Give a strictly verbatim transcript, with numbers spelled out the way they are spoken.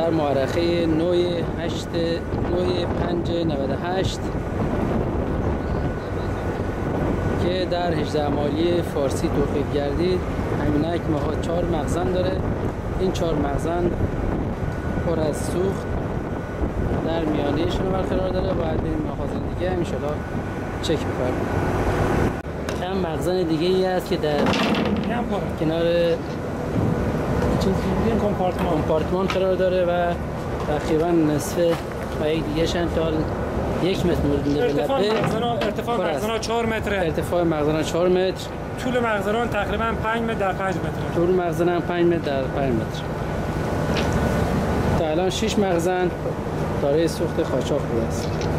در مورخه نوع هشت نوع پنج نود و هشت که در هجده مالی فارسی توقیف گردید. همینک چهار مخزن داره. این چهار مخزن پر از سوخت در میانهشون برقرار داره. باید بریم مخازن دیگه ان شاءالله چک بکنیم. چند مخزن دیگه ای هست که در کنار کمپارتمان کمپارتمان قرار داره و تقریبا نصف و یک دیگه شن تا یک متر مورد ارتفاع مخزن ارتفاع مخزن چهار متره. ارتفاع مخزن چهار متر. طول مخزن تقریبا پنج متر در پنج متر. طول مخزن پنج متر در پنج متر. تا الان شش مخزن دارای سوخت قاچاق بوده است.